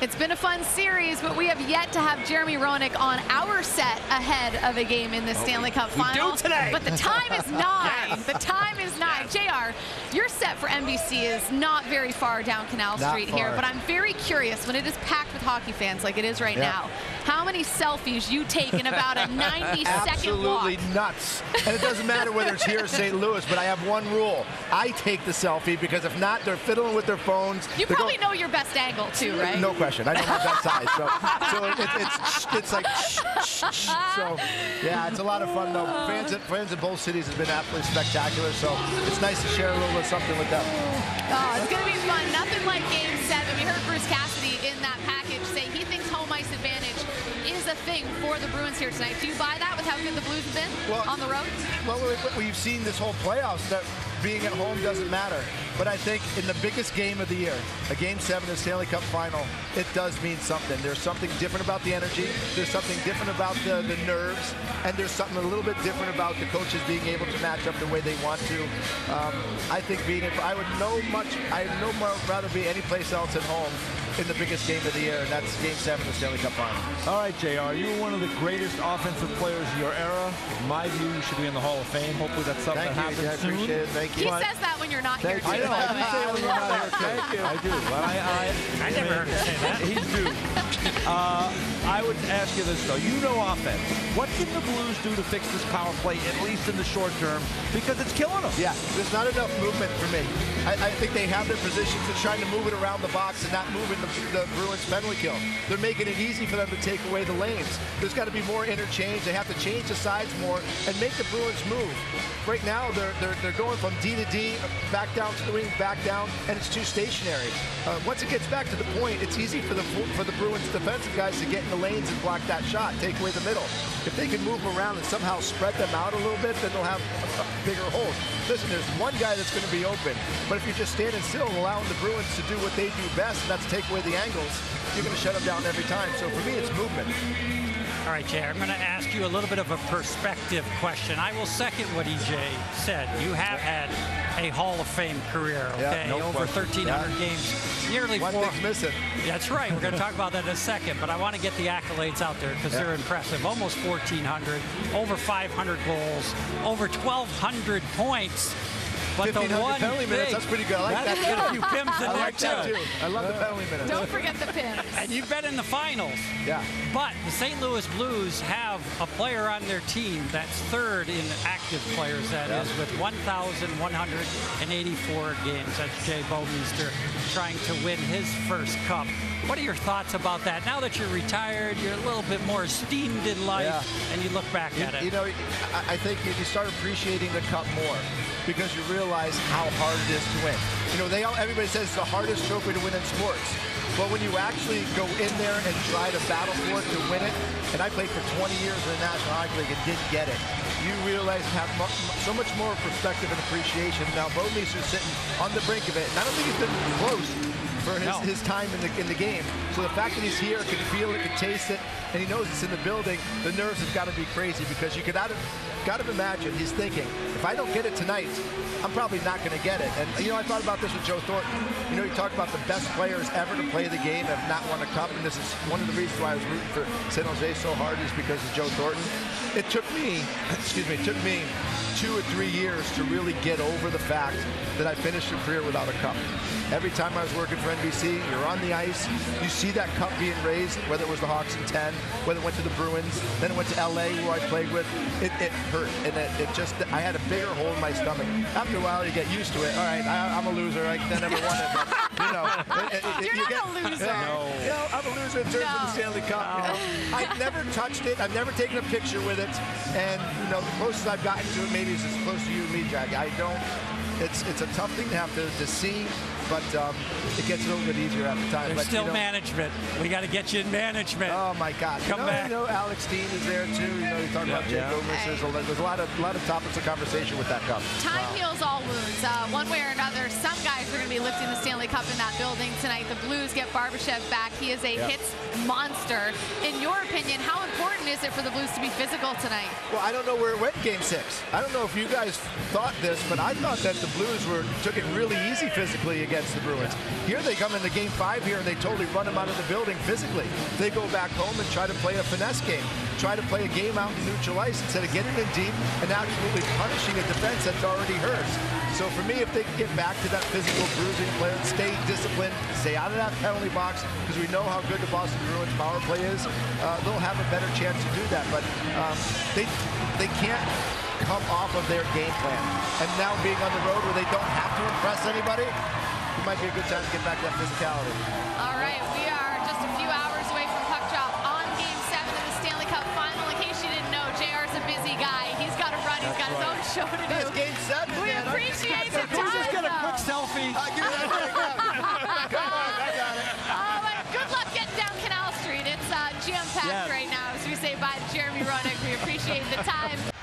It's been a fun series, but we have yet to have Jeremy Roenick on our set ahead of a game in the Stanley Cup Final. We do today. But the time is 9. Yes. The time is 9. Yes. JR, your set for NBC is not very far down Canal Street here, but I'm very curious, when it is packed with hockey fans like it is right now, how many selfies you take in about a 90-second walk? Absolutely nuts. And it doesn't matter whether it's here or St. Louis, but I have one rule. I take the selfie, because if not, they're fiddling with their phones. You probably know your best angle too, right? No question. I know my best side. So it's like so yeah, it's a lot of fun though. Fans in both cities have been absolutely spectacular. So it's nice to share a little bit of something with them. Oh, it's gonna be fun. Nothing like Game 7. We heard Bruce Cassidy in that package say he thinks home ice advantage is a thing for the Bruins here tonight. Do you buy that with how good the Blues have been on the road? Well, we've seen this whole playoffs that being at home doesn't matter. But I think in the biggest game of the year, a Game 7 of the Stanley Cup Final, it does mean something. There's something different about the energy. There's something different about the nerves. And there's something a little bit different about the coaches being able to match up the way they want to. I think I would rather be any place else at home in the biggest game of the year, and that's Game 7 of the Stanley Cup Final. All right, JR, you were one of the greatest offensive players of your era. In my view, you should be in the Hall of Fame. Hopefully that's something that happens soon. I appreciate it. Thank you. He says that when you're not here, too. I know. I do say it when you're not here, too. Thank you. I do. I never heard him say that. He's due. I would ask you this, though. You know offense. What can the Blues do to fix this power play, at least in the short term? Because it's killing them. Yeah, there's not enough movement for me. I think they have their positions. They're trying to move it around the box and not moving the Bruins penalty kill. They're making it easy for them to take away the lanes. There's got to be more interchange. They have to change the sides more and make the Bruins move. Right now, they're going from D to D, back down to the wing, back down, and it's too stationary. Once it gets back to the point, it's easy for the Bruins defensive guys to get in the lanes and block that shot, take away the middle. If they can move them around and somehow spread them out a little bit, then they'll have a bigger hold. Listen, there's one guy that's going to be open, but if you're just standing still and allowing the Bruins to do what they do best, and that's take away the angles, you're going to shut them down every time. So for me, it's movement. All right, Jay, I'm going to ask you a little bit of a perspective question. I will second what EJ said. You have had a Hall of Fame career, okay? Over 1,300 games, nearly One thing's missing. That's right. We're going to talk about that in a second, but I want to get the accolades out there because they're impressive. Almost 1,400, over 500 goals, over 1,200 points. But the one penalty minutes, that's pretty good. I like that. Get a few pims in there, too. I love the penalty minutes. Don't forget the pims. And you've been in the finals. Yeah. But the St. Louis Blues have a player on their team that's third in active players, that is, with 1,184 games. That's Jay Bouwmeester trying to win his first cup. What are your thoughts about that? Now that you're retired, you're a little bit more esteemed in life, and you look back at it. You know, I think you start appreciating the cup more because you realize how hard it is to win. You know, everybody says it's the hardest trophy to win in sports. But when you actually go in there and try to battle for it to win it, and I played for 20 years in the National Hockey League and didn't get it, you realize you have so much more perspective and appreciation. Now, Bouwmeester's sitting on the brink of it, and I don't think he's been close for his time in the game. So the fact that he's here, can feel it, can taste it, and he knows it's in the building, the nerves have got to be crazy because you could got to imagine he's thinking, if I don't get it tonight, I'm probably not going to get it. And, you know, I thought about this with Joe Thornton. You know, you talk about the best players ever to play the game have not won a cup, and this is one of the reasons why I was rooting for San Jose so hard is because of Joe Thornton. It took me, 2 or 3 years to really get over the fact that I finished a career without a cup. Every time I was working for NBC, you're on the ice, you see that cup being raised, whether it was the Hawks in 10, whether it went to the Bruins, then it went to LA, who I played with. It hurt, and I had a bigger hole in my stomach. After a while, you get used to it. All right, I'm a loser. I never won it, but, you know. You're not a loser. You know, I'm a loser in terms of the Stanley Cup. You know? I've never touched it. I've never taken a picture with it. And, you know, the closest I've gotten to it maybe is as close to you and me, Jack. It's a tough thing to have to see, but it gets a little bit easier at the time. There's but, still management. We got to get you in management. Oh my God! Come back. You know, Alex Dean is there too. You know, you talk about Jay Bouwmeester. There's a lot of topics of conversation with that cup. Time heals all wounds. One way or another, some guys are going to be lifting lifting the Stanley Cup in that building tonight. The Blues get Barbashev back. He is a hits monster. In your opinion, how important is it for the Blues to be physical tonight? Well, I don't know where it went Game 6. I don't know if you guys thought this, but I thought that the Blues took it really easy physically against the Bruins. Here they come into Game 5 here, and they totally run them out of the building physically. They go back home and try to play a finesse game, try to play a game out in neutral ice instead of getting in deep and absolutely punishing a defense that's already hers. So for me, if they can get back to that physical bruising play, stay disciplined, stay out of that penalty box, because we know how good the Boston Bruins power play is, they'll have a better chance to do that. But they can't come off of their game plan. And now being on the road where they don't have to impress anybody, it might be a good time to get back to that physicality. All right, we are just a few hours away from puck drop on Game 7 of the Stanley Cup Final. In case you didn't know, JR's a busy guy. He's got to run. He's got his own show to do. It's Game 7, We man. appreciate the Can we just get a time, quick selfie? Come on, I got it. Oh, and good luck getting down Canal Street. It's jam-packed right now. As we say bye to Jeremy Roenick, we appreciate the time.